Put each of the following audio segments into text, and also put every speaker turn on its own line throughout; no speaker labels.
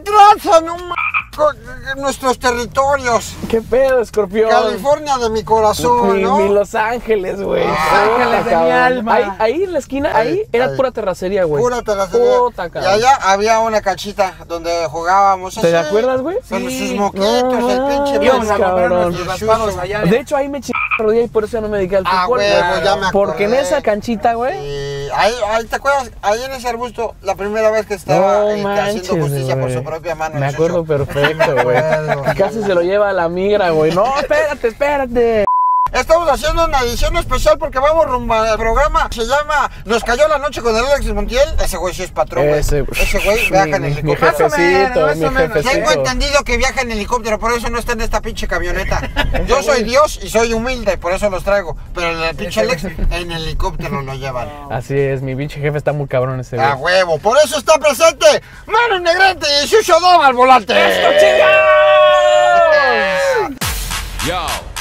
Traza, no nuestros territorios.
¿Qué pedo, Escorpión?
California de mi corazón, ¿no?
Mi Los Ángeles, güey.
Los Ángeles de mi alma.
Ahí en la esquina, ahí era pura terracería, güey.
Pura terracería.
Puta,
y allá había una canchita donde jugábamos.
¿Te acuerdas, güey?
Con sus moquitos, el pinche
íbamos a comprar
cabrón.
nuestros raspados allá.
De hecho, ahí me chingué la rodilla y por eso ya no me dediqué al fútbol.
Güey, pues ya me acordé.
Porque en esa canchita, güey.
Sí. Ahí, ¿te acuerdas? Ahí en ese arbusto, la primera vez que estaba haciendo justicia por su propia mano.
Me acuerdo perfecto, güey. Casi se lo lleva a la migra, güey. No, espérate.
Estamos haciendo una edición especial porque vamos rumbo al programa. Se llama Nos cayó la noche con el Alex Montiel. Ese güey sí es patrón, güey. Ese güey viaja en helicóptero.
Mi jefecito.
Tengo entendido que viaja en helicóptero, por eso no está en esta pinche camioneta. Yo soy Dios y soy humilde, por eso los traigo. Pero el pinche Alex en helicóptero lo llevan.
Así es, mi pinche jefe está muy cabrón ese güey.
A huevo, por eso está presente Manu Negrete y Chucho Dom al volante.
¡Esto, chingados!
Yo.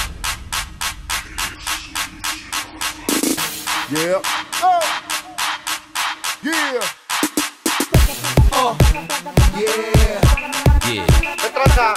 Yeah. Oh. Yeah. Oh. Yeah. Yeah.
¿Qué trata?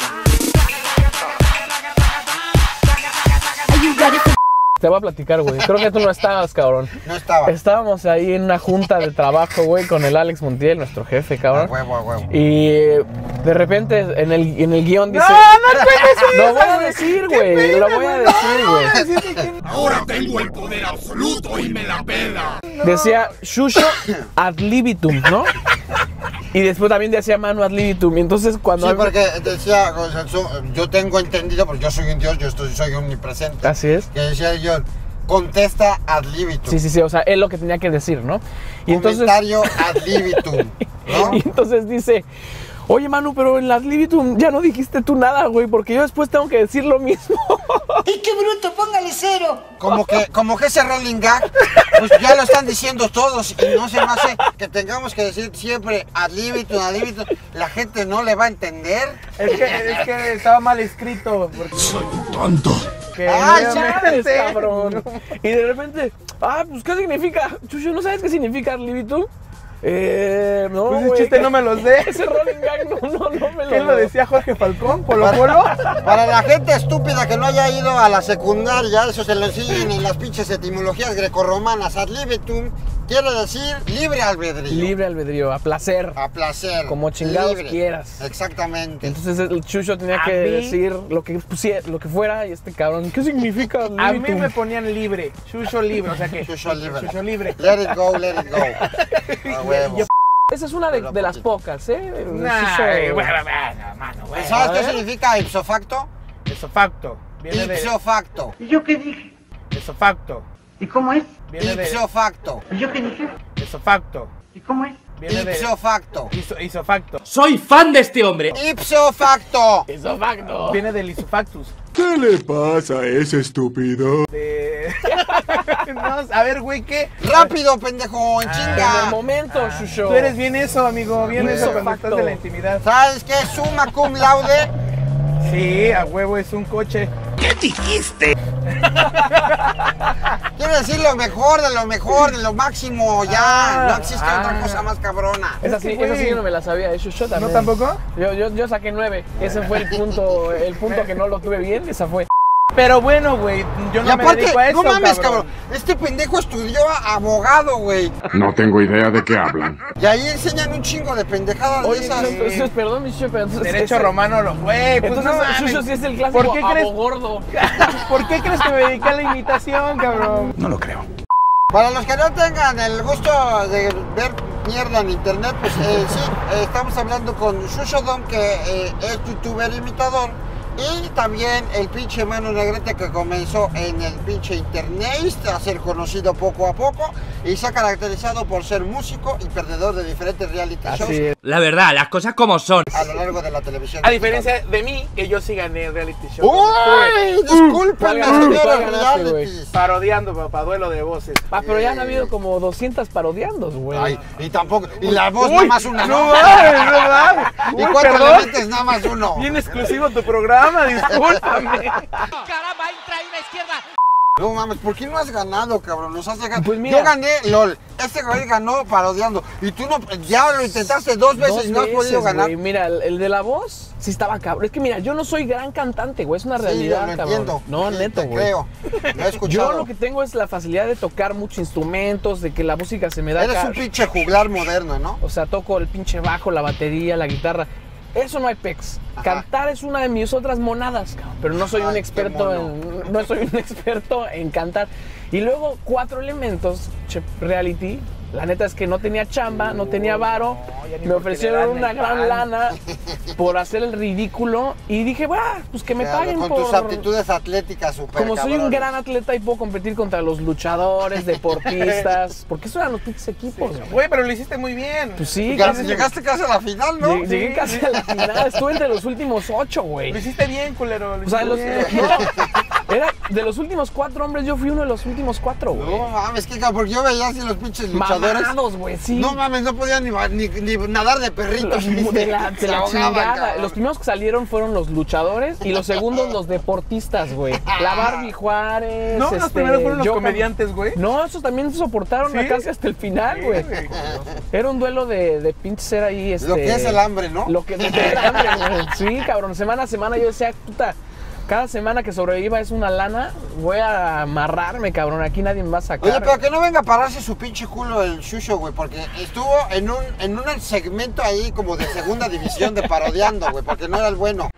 Te voy a platicar, güey. Creo que tú no estabas, cabrón.
No estaba.
Estábamos ahí en una junta de trabajo, güey, con el Alex Montiel, nuestro jefe, cabrón.
A huevo.
Y de repente en el guión dice...
No,
lo voy a decir, güey. Lo voy a decir, güey.
Ahora tengo el poder absoluto y me la pela.
Decía Shusho ad libitum, ¿no? Y después también decía Manu ad libitum. Y entonces cuando...
Sí, porque decía, yo tengo entendido, porque yo soy un dios, soy omnipresente.
Así es.
Que decía yo, contesta ad libitum.
Sí, o sea, es lo que tenía que decir, ¿no? Y
comentario ad libitum, ¿no?
Y entonces dice... Oye, Manu, pero en las libitum ya no dijiste tú nada, güey, porque yo después tengo que decir lo mismo.
¡Y qué bruto! ¡Póngale 0!
Como que ese rolling gag, pues ya lo están diciendo todos y no se me hace que tengamos que decir siempre ad libitum, la gente no le va a entender.
Es que estaba mal escrito.
Soy un tonto.
¡Ay,
Chávez, cabrón! Y de repente, pues, ¿qué significa? Chucho, ¿no sabes qué significa ad libitum? No,
pues ese chiste no me lo sé.
Ese rolling gag no me lo sé.
¿Quién lo decía? Jorge Falcón, Polo Polo.
Para la gente estúpida que no haya ido a la secundaria, eso se lo enseñan en las pinches etimologías grecorromanas. Ad libitum quiere decir libre albedrío.
Libre albedrío, a placer.
A placer.
Como chingados
libre.
quieras.
Exactamente.
Entonces el Chucho tenía que decir lo que fuera y este cabrón, ¿qué significa ad libitum?
A mí me ponían libre, Chucho libre, o sea que...
Chucho libre.
Chucho libre.
Let it go. A huevo.
Esa es una de las pocas, ¿eh?
Mano,
¿Sabes qué significa ipso facto?
Ipso facto.
Ipso facto.
¿Y yo qué dije?
Ipso facto.
¿Y cómo es?
Ipso facto.
¿Y yo qué dije?
Ipso facto.
¿Y cómo es?
Ipso facto.
Ipso facto.
Soy fan de este hombre.
Ipso facto.
Ipso facto.
Viene del isofactus.
¿Qué le pasa a ese estúpido?
No, a ver, güey, ¿qué?
Rápido, pendejo, en
En
chinga.
el momento, Chucho.
Tú eres bien eso, amigo, bien eso cuando
Isofacto.
estás de la intimidad.
¿Sabes qué es summa cum laude?
Sí, a huevo es un coche.
¿Qué dijiste?
Quiere decir lo mejor, de lo máximo, ya. No existe otra cosa más cabrona.
Esa sí yo no me la sabía, Chucho también.
¿No tampoco?
Yo saqué 9. Ese fue el punto que no lo tuve bien, esa fue.
Pero bueno, güey, yo
Y
no me
aparte,
dedico a eso,
no mames, cabrón. Este pendejo estudió abogado, güey.
No tengo idea de qué hablan.
Y ahí enseñan un chingo de pendejadas de
Oye,
esas.
entonces, perdón, mi Chucho, pero entonces...
Derecho romano, güey, pues
Entonces,
no mames.
Chucho sí es el clásico
¿Por qué crees?
gordo.
¿Por qué crees que me dediqué a la imitación, cabrón?
No lo creo.
Para los que no tengan el gusto de ver mierda en internet, pues estamos hablando con Chucho Dom, que es youtuber imitador. Y también el pinche Manu Negrete, que comenzó en el pinche internet a ser conocido poco a poco y se ha caracterizado por ser músico y perdedor de diferentes reality shows
Así es.
La verdad, las cosas como son.
a lo largo de la televisión.
A diferencia de mí, que yo sí gané reality show.
¡Uy! Discúlpenme,
¿Cuál
señores
ganaste, güey?
realities.
Parodiando, papá, duelo de voces.
Pero ya han habido como 200 parodiandos, güey.
Ay, y tampoco, y la voz nada más una,
No
¿no?
mames, no mames.
¿Y
Uy,
cuánto
perdón.
le metes? Nada más uno.
Bien exclusivo tu programa, discúlpame.
Caramba, entra ahí una izquierda.
No mames, ¿por qué no has ganado, cabrón? Nos has dejado.
Pues mira.
Yo gané LOL. Este güey ganó parodiando. Y tú no, ya lo intentaste dos veces y no has podido ganar.
Güey. Mira, el de la voz sí estaba cabrón. Es que mira, yo no soy gran cantante, güey. Es una realidad,
sí, lo
cabrón.
entiendo.
No, neto,
te
güey.
creo. Lo he escuchado.
Yo lo que tengo es la facilidad de tocar muchos instrumentos, de que la música se me da.
Eres un pinche juglar moderno, ¿no?
O sea, toco el pinche bajo, la batería, la guitarra. Eso no hay pex.
Ajá.
Cantar es una de mis otras monadas, cabrón. Pero no soy un
Ay,
experto
qué mono.
no soy un experto en cantar. Y luego 4 elementos, reality. La neta es que no tenía chamba, no tenía varo.
ya ni
Me
porque le
ofrecieron
dan
una
el
gran
pan.
lana por hacer el ridículo. Y dije, pues que me
Claro,
paguen
con
por...
tus aptitudes atléticas súper
Como soy un
cabrones.
gran atleta y puedo competir contra los luchadores, deportistas. Porque eso eran los pinches equipos, güey.
Güey, pero lo hiciste muy bien.
Pues sí,
Llegaste casi a la final, ¿no?
Llegué casi a la final. Estuve entre los últimos 8, güey.
Lo hiciste bien, culero. Lo
O sea,
hiciste bien.
era de los últimos 4 hombres, yo fui uno de los últimos 4, güey.
No mames, que cabrón, porque yo veía así los pinches luchadores.
Mamados, güey, sí.
No mames, no podían ni nadar de perritos.
de la
Se ahogaban,
chingada.
cabrón.
Los primeros que salieron fueron los luchadores y los segundos los deportistas, güey. La Barbie Juárez.
No, los primeros fueron los
yo-
comediantes, güey.
No, esos también soportaron
¿Sí?
casi hasta el final, güey. Era un duelo de pinches era ahí,
Lo que es el hambre, ¿no?
Lo que es el hambre, güey. Sí, cabrón, semana a semana yo decía, puta, cada semana que sobreviva es una lana, voy a amarrarme, cabrón, aquí nadie me va a sacar.
Oye, pero que no venga a pararse su pinche culo el Shusho, güey, porque estuvo en un segmento ahí como de segunda división de parodiando, güey, porque no era el bueno.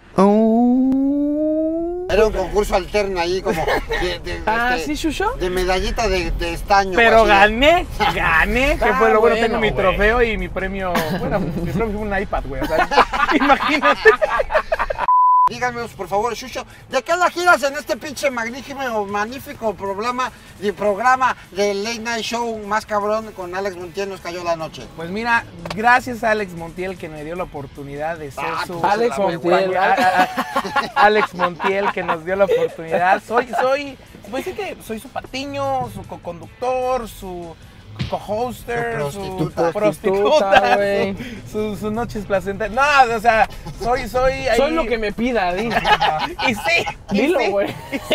Era un concurso alterno ahí como
¿sí, Shusho?
de medallita de estaño.
Pero
güey, así.
gané, que
Ah,
fue lo bueno,
bueno,
tengo mi
güey.
trofeo y mi premio, bueno, mi premio fue un iPad, güey, o sea, imagínate.
Díganme, por favor, Shusho, ¿de qué la giras en este pinche magnífico programa de Late Night Show más cabrón con Alex Montiel nos cayó la noche?
Pues mira, gracias a Alex Montiel que me dio la oportunidad de ser
Ah,
su...
pues,
Alex
la
Montiel.
Alex Montiel que nos dio la oportunidad. Pues sí que soy su patiño, su co-conductor, su co-hoster,
Su
prostituta, güey.
sus noches placenteras. No, o sea, soy ahí.
Soy lo que me pida, di.
Y sí,
Dilo,
sí.
güey.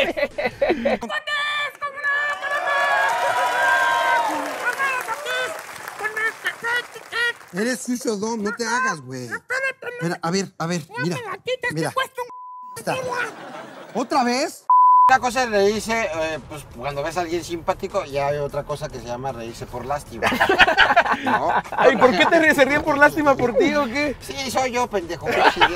Eres Shusho Dom, no te hagas, güey. Espera, a ver, mira. Mira. Está. ¿Otra vez? Una cosa es reírse, pues cuando ves a alguien simpático, y hay otra cosa que se llama reírse por lástima. ¿No?
Ay, ¿por qué se ríen por lástima por ti o qué?
Sí, soy yo, pendejo.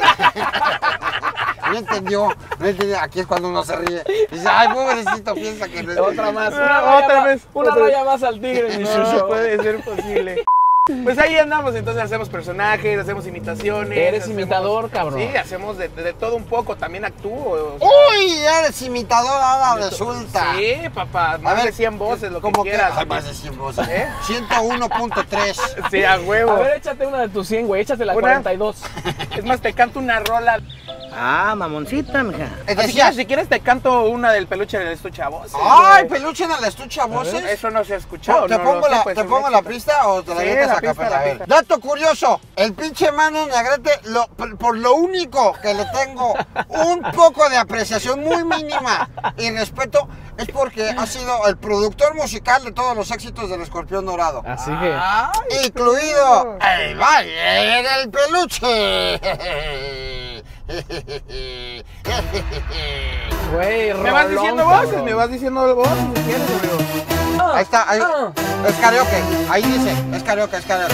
No entendió. Aquí es cuando uno se ríe. Dice, ay, pobrecito, piensa que no es.
Otra más.
Otra vez.
Una raya más al tigre, mi
No
Shusho.
puede ser posible. Pues ahí andamos, entonces hacemos personajes, hacemos imitaciones.
Eres
hacemos-
imitador, cabrón.
Sí, hacemos de todo un poco, también actúo. o sea,
¡Uy! Eres imitador, ahora resulta.
Sí, papá, más de 100 voces, lo que
¿cómo
quieras.
Ay, más de 100 voces.
¿Eh?
101.3.
Sí, a huevo.
A ver, échate una de tus 100, güey. Échate la
¿Una?
42.
Es más, te canto una rola.
Ah, mamoncita, mija.
Si quieres te canto una del peluche del estuche a voces.
¡Ay,
güey.
peluche en la estuche a voces!
Eso no se ha escuchado.
¿Te
no
pongo,
lo sé, pues,
¿te
es
pongo
un
la
éxito.
pista o te la
Sí,
metes
la
a
pista,
capela?
la
A ver.
pista.
Dato curioso, el pinche Manu Negrete, por lo único que le tengo un poco de apreciación muy mínima y respeto, es porque ha sido el productor musical de todos los éxitos del Escorpión Dorado.
Así que.
Incluido el baile del peluche.
Güey,
¿Me vas
rolón,
diciendo
cabrón.
voces? ¿Me vas diciendo voces? Si quieres, amigo.
Ahí está, ahí. Es karaoke. Ahí dice, es karaoke.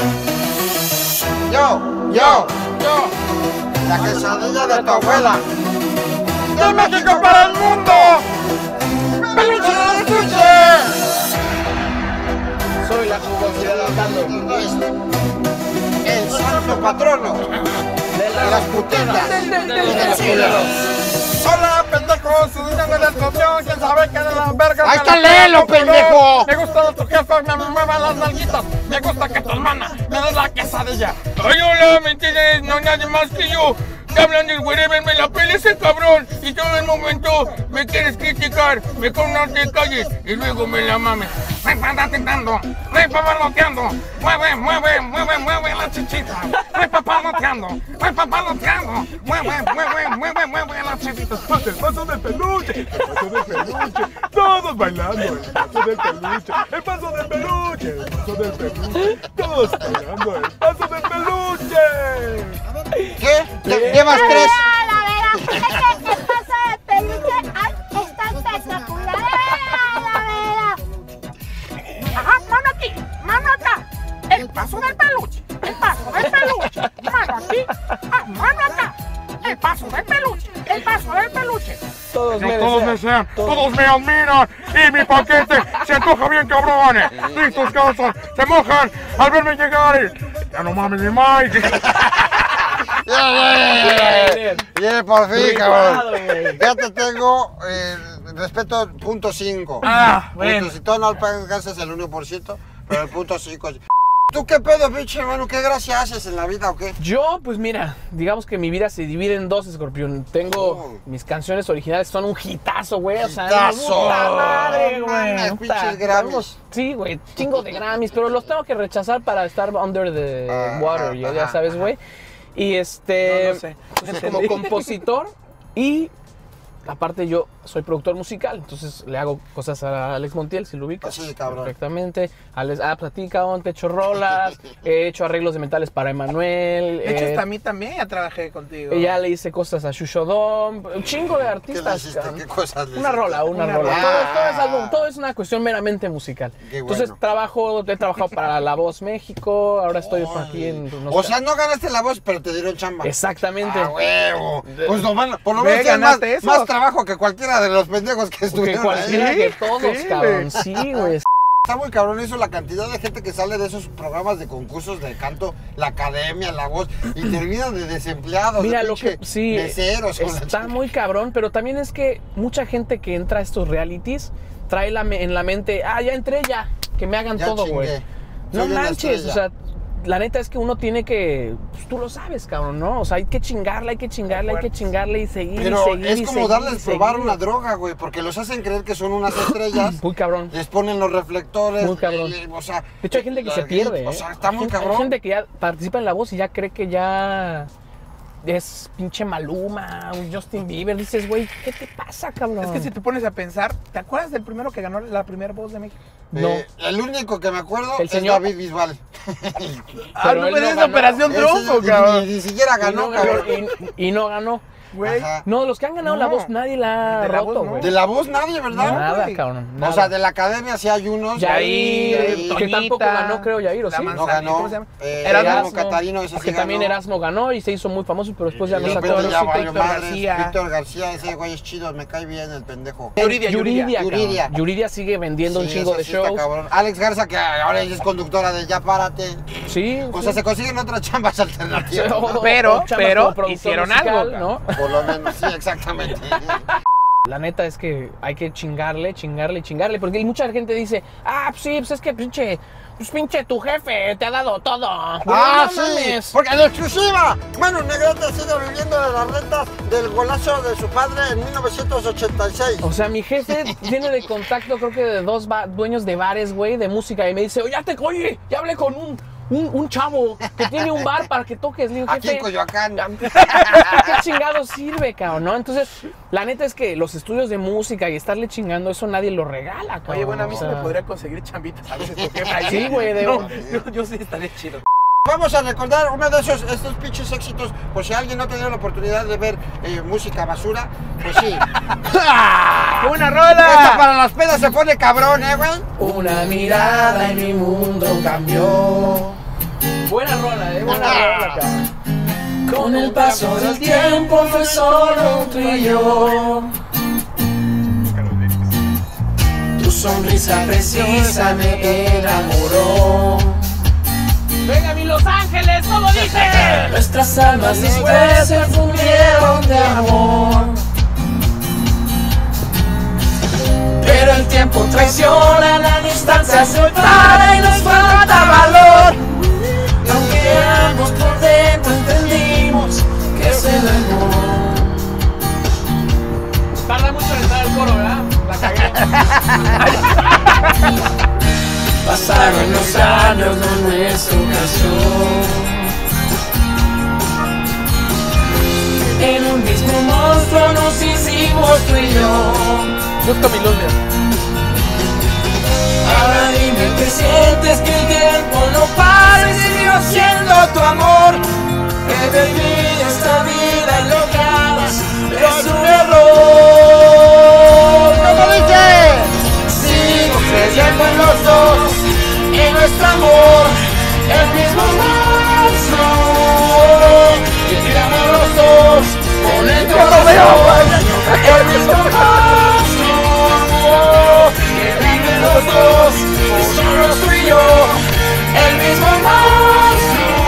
Yo. La quesadilla de tu abuela. ¡De México para el mundo! ¡Peluche de estuche!
Soy la jugosidad andando.
Es el santo patrono de las putetas y de los culeros.
Hola, pendejos, su dinero de escorpión, quién sabe qué de la verga.
Ahí está, léelo, pendejo.
Me gusta que tu jefe me mueva las nalguitas. Me gusta que tu hermana me dé la quesadilla. Ay, hola, ¿me entiendes? No hay nadie más que yo. Te hablan del wherever, me la pele ese cabrón. Y todo el momento me quieres criticar. Mejor no te calles y luego me la mames. Me papaloteando, me papaloteando. Mueve la chichita. Me papaloteando, mueve la chichita. El paso de peluche, el paso de peluche. Todos bailando el paso del peluche, el paso del peluche, el paso del peluche. Todos bailando el paso del peluche.
¿Qué? Llevas tres.
La vera, es que el paso del peluche está espectacular. La vera.
Ajá, mano aquí, mano acá. El paso del peluche, el paso del peluche. Mano aquí, mano acá. El paso del peluche, el paso del peluche.
Todos me
desean, todos me admiran. Y mi paquete se antoja bien, cabrones. Y tus calzas se mojan al verme llegar. Ya no mames, mi Mike.
Bien, por fin, cabrón. Ya te tengo respeto punto 5.
Bueno.
Si tú no alcanzas el 1%, pero el punto 5. ¿Tú qué pedo, pinche hermano? ¿Qué gracia haces en la vida o qué?
Yo, pues mira, digamos que mi vida se divide en dos, Escorpión. Tengo mis canciones originales, son un hitazo, güey. O sea,
¡Hitazo!
puta madre, güey.
Mames, pinches Grammys.
Sí, güey, chingo de Grammys, pero los tengo que rechazar para estar under the water, ya sabes, güey. Y
No sé.
pues, como compositor y aparte yo soy productor musical, entonces le hago cosas a Alex Montiel, si lo ubicas.
Sí, cabrón.
Perfectamente. Alex, platica, te he hecho rolas, he hecho arreglos de metales para Emanuel.
De hecho, hasta a mí también ya trabajé contigo.
Ya le hice cosas a Shushodom, un chingo de artistas.
¿Qué le hiciste?
cabrón.
¿Qué cosas le
Una
hiciste?
rola. Todo es algo, todo es una cuestión meramente musical.
Qué bueno.
Entonces he trabajado para La Voz México, ahora estoy aquí en...
O sea, no ganaste la voz, pero te dieron chamba.
Exactamente.
¡Ah, huevo! Pues no, por lo
Ve,
menos tienes
¿ganaste eso?
más trabajo que cualquiera de los pendejos que
Que
estuvieron
cualquiera
ahí.
que todos, cabrón. Sí, güey.
Está muy cabrón eso, la cantidad de gente que sale de esos programas de concursos de canto, la academia, la voz, y terminan de desempleados,
Mira,
de
lo que
pinche
sí
meseros. con la
está
chingada.
muy cabrón, pero también es que mucha gente que entra a estos realities trae en la mente, ya entré ya, que me hagan
Ya
todo, güey.
chingué.
No
Soy una
manches,
estrella.
o sea, la neta es que uno tiene que, pues tú lo sabes, cabrón, ¿no? O sea, hay que chingarle y seguir
Pero
y seguir
es
y
como
seguir
darles
y
probar
seguir.
una droga, güey, porque los hacen creer que son unas estrellas.
Muy cabrón.
Les ponen los reflectores.
Muy cabrón.
O sea,
De hecho, hay gente que se pierde,
O sea, está muy cabrón.
Hay gente que ya participa en La Voz y ya cree que ya es pinche Maluma, un Justin Bieber. Dices, güey, ¿qué te pasa, cabrón?
Es que si te pones a pensar, ¿te acuerdas del primero que ganó la primera voz de México?
No.
El único que me acuerdo
El
es
señor.
David Bisbal.
Pero
no
él
fue
no
esa
ganó.
Operación Triunfo, cabrón.
Ni siquiera ganó, cabrón.
Y no ganó.
Güey.
Ajá.
No, los que han ganado La Voz, nadie la ha
De La
roto,
Voz, no.
güey.
De la voz nadie, ¿verdad?
Nada,
güey.
cabrón.
O
Nada.
sea, de la academia sí hay unos.
Yair,
Yair,
que tampoco ganó, creo, Yair, ¿o
La
sí?
No
Manzanilla,
ganó.
¿cómo se llama?
Erasmo Catarino, ese sí
que también
ganó.
Erasmo ganó y se hizo muy famoso, pero después ya
Y
no
de
sacó.
repente ya
Víctor
valió madres.
García.
Víctor García, ese güey es chido, me cae bien el pendejo.
Yuridia.
Yuridia.
Yuridia sigue vendiendo un
Sí,
chingo
ese
de
sí está
shows.
cabrón. Alex Garza, que ahora ella es conductora de Ya Párate.
Sí.
O sea, se consiguen otras chambas alternativas. ¿no?
Pero
chambas como productor
hicieron
musical,
algo,
¿no?
Por lo menos, sí, exactamente.
La neta es que hay que chingarle, porque mucha gente dice, pues sí, pues es que pinche tu jefe te ha dado todo. Güey, no
Sí,
mames.
porque en exclusiva, Manu Negrete sigue viviendo de las rentas del golazo de su padre en 1986.
O sea, mi jefe tiene de contacto, creo que de dos dueños de bares, güey, de música, y me dice, oye, ya hablé con un chavo que tiene un bar para que toques. Le digo,
Aquí en
jefe,
Coyoacán.
¿qué chingados sirve, cabrón? ¿No? Entonces, la neta es que los estudios de música y estarle chingando, eso nadie lo regala, cabrón.
Oye, bueno, a mí
O
se
sea,
me podría conseguir chambitas a veces tu jefe ahí.
Sí, güey,
No, yo sí estaría chido.
Vamos a recordar uno de estos pinches éxitos, por si alguien no ha tenido la oportunidad de ver música basura, pues sí.
¡Qué buena
Esto
rola!
para las pedas se pone cabrón, güey.
Una mirada en mi mundo cambió. Buena rola, buena rola, cabrón. Con el paso del tiempo fue solo tú y yo. Tu sonrisa precisa me enamoró. Venga, mi Los Ángeles, ¿cómo dice? Nuestras almas después se fundieron de amor. Pero el tiempo traiciona, la distancia separa y nos falta valor. Y aunque ambos por dentro entendimos que es el amor. Tarda mucho en entrar el coro, ¿verdad? La cagué. Pasaron los años de nuestra canción. En un mismo monstruo nos hicimos tú y yo. Busco mi luz, que sientes que el tiempo no pasa y siguió siendo tu amor. Que baby, esta vida y lo que hagas es un error.
¿Cómo dice?
Sigo creyendo en los dos, en nuestro amor, el mismo monstruo que tiramos los dos con el corazón, el mismo monstruo que viven los dos, solo tú y yo, el mismo monstruo.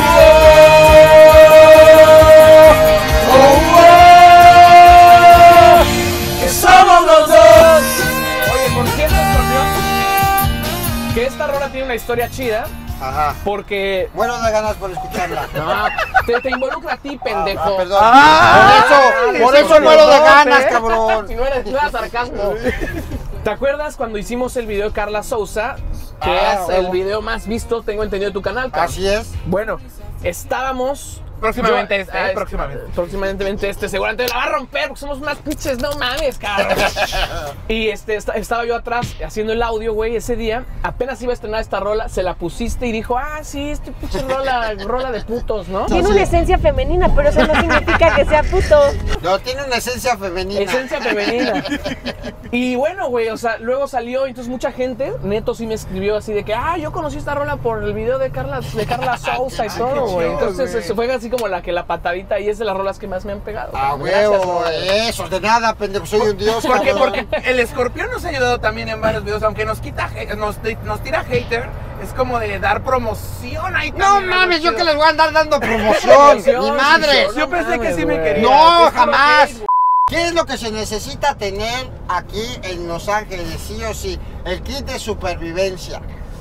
Que somos los dos.
Oye, por cierto, Escorpión, que esta rola tiene una historia chida.
Ajá.
Porque.
Bueno, de ganas por escucharla.
No, te involucra a ti, pendejo.
Ah, perdón. Por
eso
eso muero de
perdón,
ganas, cabrón.
Si no era sarcasmo. ¿Te acuerdas cuando hicimos el video de Carla Souza? Que
Ah,
es el
bueno.
video más visto, tengo entendido, de tu canal, cabrón.
Así es.
Bueno, estábamos.
Próximamente
Próximamente seguramente la va a romper porque somos unas pinches, no mames, cabrón. Y estaba yo atrás haciendo el audio, güey, ese día. Apenas iba a estrenar esta rola, se la pusiste y dijo, ah, sí, pinche rola de putos, ¿no?
Tiene una esencia femenina, pero eso no significa que sea puto.
No, tiene una esencia femenina.
Esencia femenina. Y bueno, güey, o sea, luego salió, entonces mucha gente, neto sí me escribió así de que, ah, yo conocí esta rola por el video de Carla Souza y todo, güey. Entonces eso fue así como la patadita y es de las rolas que más me han pegado.
Ah,
Gracias,
huevo,
güey.
eso, de nada, pendejo, soy un dios.
Porque
cabrón.
el Escorpión nos ha ayudado también en varios videos, aunque nos tira hater, es como de dar promoción ahí
No
también,
mames, yo
chido.
que les voy a andar dando promoción, mi madre.
Yo pensé que sí me
güey.
quería.
No,
Es como
jamás.
que-
¿Qué es lo que se necesita tener aquí en Los Ángeles, sí o sí? El kit de supervivencia.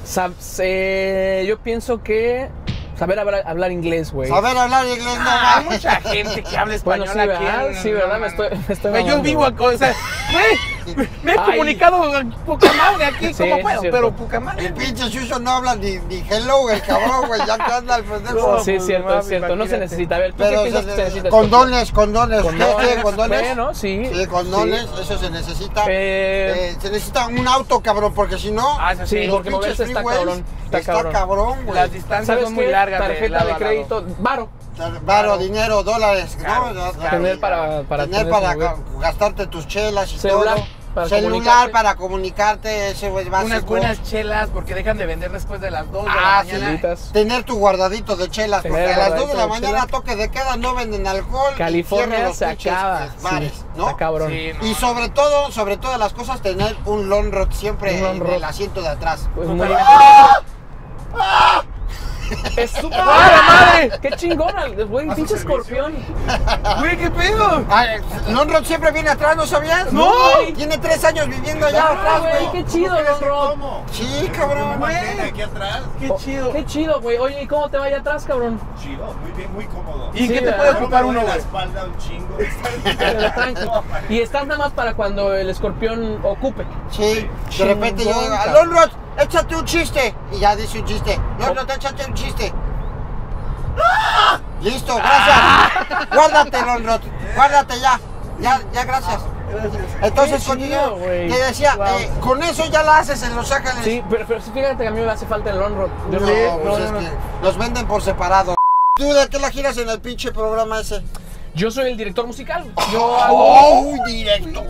Yo pienso que saber hablar inglés, güey.
Saber hablar inglés, no
Hay
mames.
mucha gente que habla
Bueno,
español
sí,
aquí.
¿verdad? Sí, ¿verdad? Me estoy
Güey, yo
mamando,
vivo
güey.
acá, o sea, güey, me he
Ay.
comunicado poca madre aquí,
Sí,
como
es
puedo,
cierto.
pero poca madre.
El pinche Shusho no habla ni hello, el cabrón, güey, ya que anda el pendejo.
No,
Sí, es
pues,
cierto,
mami,
es cierto. No se
imagínate.
necesita. A ver, ¿tú qué
Pero
piensas que se necesita?
condones. ¿Qué?
Condones.
¿Condones?
Bueno, sí.
Sí, condones,
Sí.
eso se necesita.
Eh,
Se necesita un auto, cabrón, porque si no,
Ah, eso sí,
Sí,
los
porque
pinches
moverse está
freeways
cabrón. Está
cabrón, güey.
Las distancias
¿Sabes
son muy
qué?
largas.
Tarjeta
lado
de
a lado.
crédito, varo.
Varo, dinero, dólares,
Claro,
¿no?
claro.
Tener para
tener
tener
para
su güey.
gastarte tus chelas y
Celular,
todo.
para
Celular
comunicarte.
para comunicarte, ese güey es básico.
Unas buenas chelas porque dejan de vender después de las 2 de
Ah,
la
sí.
mañana.
Chelitas.
Tener tu guardadito de chelas,
Tener
porque a las 2 de la
guardadito de
mañana
chelas.
toque de queda, no venden alcohol. y
California
cierran los
se
pinches,
acaba.
bares,
Sí,
¿no?
está cabrón.
Sí, no.
Y sobre todas las cosas, tener un long rod siempre
Un long
en
rod.
el asiento de atrás.
Pues muy
¡Ah!
Es súper madre. Qué chingona, güey, pinche escorpión.
Güey, ¿qué pedo?
Ah, long rod siempre viene atrás, ¿no sabías?
No, güey.
Tiene 3 años viviendo allá
Ah,
atrás,
güey,
güey.
qué chido, Ron.
¿Cómo?
Sí, cabrón.
Güey,
Aquí atrás.
qué chido.
Qué chido, güey. Oye, ¿y cómo te va allá atrás, cabrón?
Chido, muy bien, muy cómodo.
¿Y
Sí,
qué te
¿verdad?
puede
No me
ocupar
duele
uno,
la
güey?
espalda un chingo.
Pero tranqui. Y estás nada más para cuando el escorpión ocupe.
Sí, de repente yo digo,
Chingón,
Long Rod, échate un chiste. Y ya dice un chiste. Long Rod, échate un chiste. Listo, gracias. Guárdate, Long Rod. Guárdate ya. Ya, gracias. Entonces,
Qué
continúo.
chido, güey.
Te decía,
Wow.
con eso ya la haces en Los Ángeles.
Sí, pero sí, fíjate que a mí me hace falta el on-road.
No,
Yo
pues es que los venden por separado. ¿Tú de qué la giras en el pinche programa ese?
Yo soy el director musical. Yo hago,
¡Oh, director!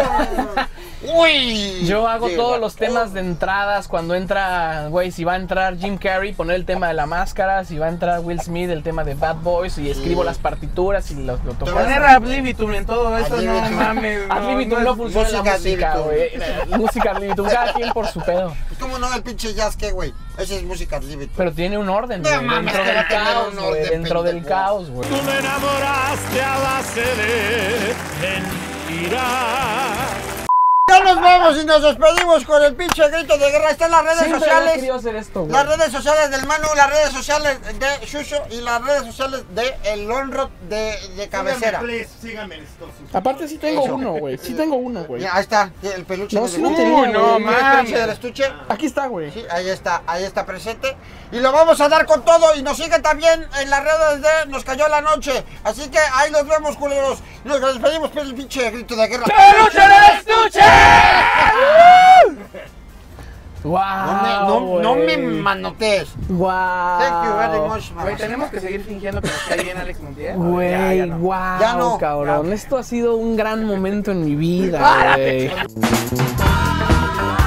¡Uy!
yo hago
Qué
todos los
bacán.
temas de entradas. Cuando entra, güey, si va a entrar Jim Carrey, poner el tema de la máscara. Si va a entrar Will Smith, el tema de Bad Boys. Y escribo las partituras y lo toco.
Poner Ad libitum en todo eso,
Ad
no
libitum.
mames.
Ad libitum no funciona en la
música
música,
ad
güey. Música ad libitum, cada quien por su pedo.
¿Cómo no el pinche jazz qué, güey? Ese es música libre.
Pero tiene un orden,
No
güey.
mames,
Dentro
que va
del
a tener
caos,
un
güey.
orden,
Dentro del
pendejo.
caos, güey.
Tú me enamoraste a base de mentiras.
Ya nos vamos y nos despedimos con el pinche grito de guerra. Están las redes
Siempre había
sociales.
querido hacer esto, güey.
Las redes sociales del Manu, las redes sociales de Shusho y las redes sociales de el Lonrod de cabecera.
Síganme estos.
Aparte sí tengo
Eso.
uno, güey. Sí tengo uno, güey.
Mira, ahí está, el peluche
No,
del
sí lo
estuche.
tenía,
no,
güey.
¿Quieres
mames.
peluche del estuche?
Aquí está, güey.
Sí, ahí está presente. Y lo vamos a dar con todo. Y nos siguen también en las redes de Nos Cayó la Noche. Así que ahí los vemos, culeros. Nos despedimos por el pinche grito de guerra.
¡Peluche del estuche!
Wow,
no me manotees.
Wow.
Thank you very much,
Güey,
mamacita.
tenemos que seguir fingiendo que nos cae bien Alex Montiel.
Güey,
Ya no.
wow,
Ya no.
cabrón.
Ya.
Esto ha sido un gran momento en mi vida, güey.